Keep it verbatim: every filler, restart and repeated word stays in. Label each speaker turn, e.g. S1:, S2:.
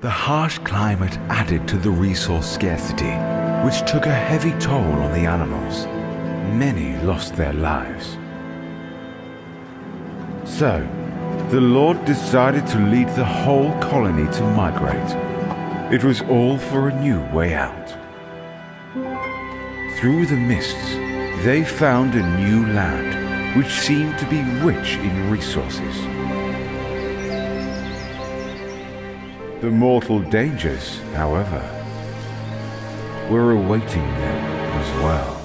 S1: The harsh climate added to the resource scarcity, which took a heavy toll on the animals. Many lost their lives. So, the Lord decided to lead the whole colony to migrate. It was all for a new way out. Through the mists, they found a new land, which seemed to be rich in resources. The mortal dangers, however, were awaiting them as well.